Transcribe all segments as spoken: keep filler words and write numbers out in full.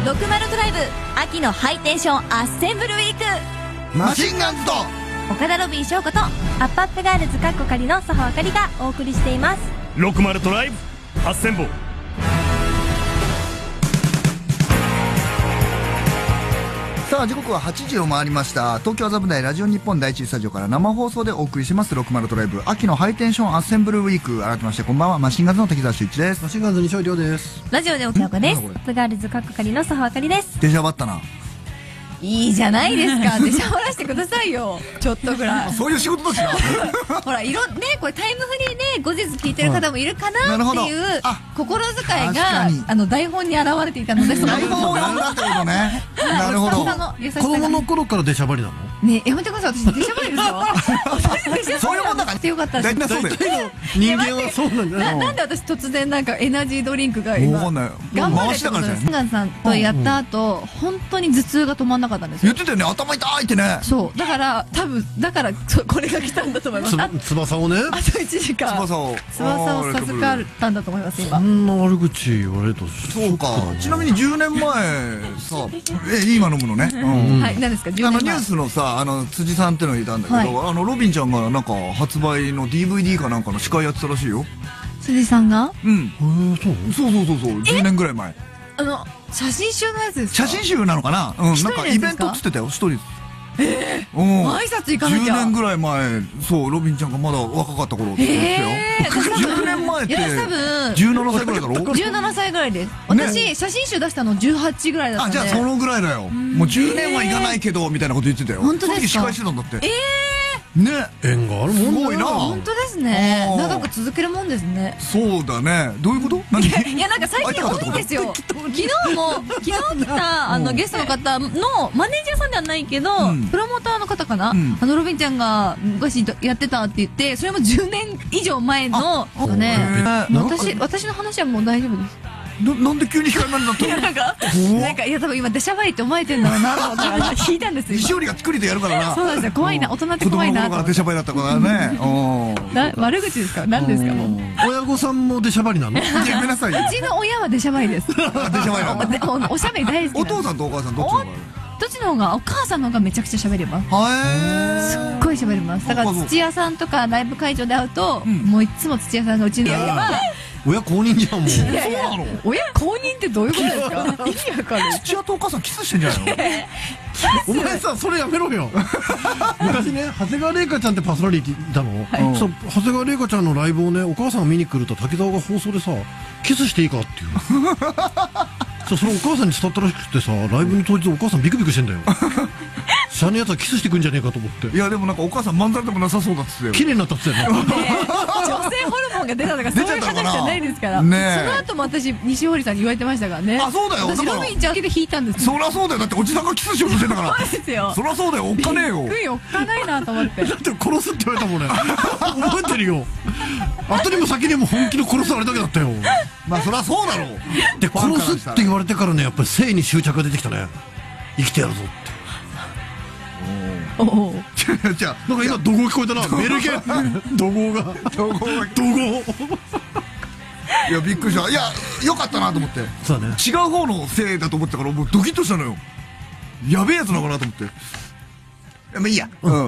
ろくじゅうドライブ秋のハイテンションアッセンブルウィーク、 マシンガンズと岡田ロビン翔子とアップアップガールズカッコ仮の佐保あかりがお送りしています。 ろくじゅうドライブはっせんぼう。 さあ時刻ははちじを回りました。東京麻布台ラジオ日本第一スタジオから生放送でお送りしますろくじゅうドライブ秋のハイテンションアッセンブルウィーク。改めましてこんばんは、マシンガンズの滝沢秀一です。 マシンガンズ西尾亮です。 ラジオでおきなこです。アんップガールズカッコ仮の佐保あかりです。 デジャバったな。 いいじゃないですか。でしゃばらしてくださいよ。ちょっとぐらい。 そういう仕事だしな。 ほら、いろ、ね、これタイムフリーね、後日聞いてる方もいるかなっていう、心遣いが、あの、台本に現れていたので、その台本を読んだってことね。なるほど。 子供の頃から出しゃばりなの？ ね、やめてください。私、出しゃばりですよ。 そういうもんだから。 よかったです。 大体そうだよ。 人間はそうなんだよ。 なんで私突然なんかエナジードリンクが今、 わかんない。 頑張れ回したからじゃない。 シンガンさんとやった後、本当に頭痛が止まんなかったんですよ。 言ってたよね、頭痛いってね。 そうだから多分だからこれが来たんだと思います。 翼をね、 あといちじかん翼を翼を授かったんだと思います今。 そんな悪口言われると。 そうか。ちなみにじゅうねんまえさ、え今飲むのね。 はい、何ですか。 あのニュースのさ、あの辻さんってのがいたんだけど、あのロビンちゃんがなんか発売の ディーブイディー かなんかの司会やってたらしいよ。 辻さんが？ うん。 へえ、そう。 そうそうそうそう。じゅうねんぐらい前。 あの写真集のやつですか？ 写真集なのかな。うん。なんかイベントっつってたよ。一人。ええ。うん。挨拶行かなきゃ。 じゅうねんぐらい前、そうロビンちゃんがまだ若かった頃って言ってたよ。じゅうねんまえってじゅうななさいぐらいだろ？ じゅうななさいぐらいです。私写真集出したのじゅうはちぐらいだったんで。 あ、じゃあそのぐらいだよ。もうじゅうねんはいかないけどみたいなこと言ってたよ。 本当ですか？ その時司会してたんだって。 ええ。 ね、 縁があるもん。 すごいな。 本当ですね。長く続けるもんですね。 そうだね。どういうこと？何？ いやなんか最近多いんですよ。昨日も昨日来たあのゲストの方のマネージャーさんではないけどプロモーターの方かな。あのロビンちゃんが昔やってたって言って、それもじゅうねん以上前のね。私私の話はもう大丈夫です。 な, なんで急に控えめになったの？ なんか、なんかいや多分今出しゃばりって思われてるんだろうなと思ったから引いたんですよ。 西織が作りでやるからな。 そうなんですよ。怖いな、大人って怖いな。 子供の頃から出しゃばりだったからね。 な悪口ですか？何ですかもう。 親御さんも出しゃばりなの？ やめなさいよ。 うちの親は出しゃばりです。出しゃばりなの。おしゃべり大好き。 お父さんとお母さんどっちの方が？ どっちの方が？お母さんの方がめちゃくちゃ喋れます。すっごい喋れます。だから土屋さんとかライブ会場で会うと、もういつも土屋さんがうちにやれば。 親公認じゃんもう。 そうなの？ 親公認ってどういうことですか？意味わかる。 土屋とお母さんキスしてんじゃないの？ お前さ、それやめろよ。昔ね、長谷川玲香ちゃんってパーソナリティいたの。そう長谷川玲香ちゃんのライブをね、お母さんが見に来ると滝沢が放送でさ、キスしていいかっていう。そう、それお母さんに伝わったらしくてさ、ライブの当日お母さんビクビクしてんだよ。知らねえやつはキスしてくんじゃねえかと思って。 いやでもなんかお母さんまんざらでもなさそうだっつってよ。 綺麗になったっつってよ。 女性ホルモンが出たとかそういう話じゃないですから。その後も私西堀さんに言われてましたからね。 あ、そうだよ。 私ロビンちゃんで引いたんです。 そりゃそうだよ。だっておじさんがキスしようとしてんだから。 そうですよ。 そりゃそうだよ。おっかねえよ。 びっくりおっかないなと思って。 だって殺すって言われたもんね。覚えてるよ。後にも先にも本気の殺すあれだけだったよ。 まあそりゃそうだろう。 で殺すって言われてからね、やっぱり性に執着が出てきたね。生きてやるぞって。 おお。 じゃあなんか今怒号聞こえたな。メルケン。怒号が。 怒号が。 怒号。 いやびっくりした。いやよかったなと思って。 そうね。 違う方のせいだと思ったからもうドキッとしたのよ。やべえやつなのかなと思って。まあいいや。うん。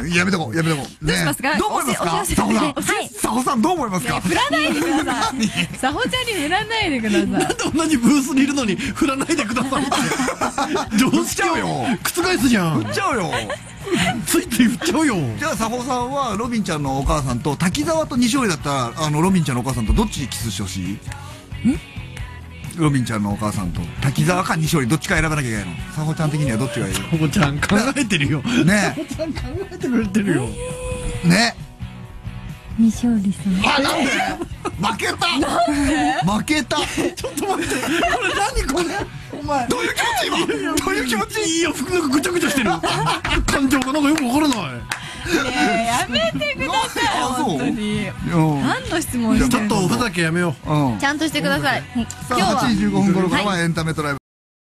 やめとこう。やめとこう。 どうしますか？ どう思いますか？佐保さん。佐保さんどう思いますか？ 振らないでください。佐保ちゃんに振らないでください。 なんで同じブースにいるのに振らないでくださいって。常識を覆すじゃん。 振っちゃうよ。 ついつい振っちゃうよ。 じゃあ佐保さんはロビンちゃんのお母さんと滝沢と西織だったらあのロビンちゃんのお母さんとどっちにキスしてほしい？ん？ロビンちゃんのお母さんと滝沢か西織どっちか選ばなきゃいけないの。佐保ちゃん的にはどっちがいい？ 佐保ちゃん考えてるよ。 ね。 佐保ちゃん考えてくれてるよ。 ね。 西織さん。 あ、なんで？負けた。なんで？負けた。 ちょっと待って。これ何これ？お前。 どういう気持ち今？どういう気持ち？ いいよ、服なんかぐちゃぐちゃしてる。感情がなんかよくわからない。 やめてください。本当に。何の質問してるの？ ちょっとおふざけやめよう。 ちゃんとしてください。 さあはちじじゅうごふん頃からはエンタメトライブ。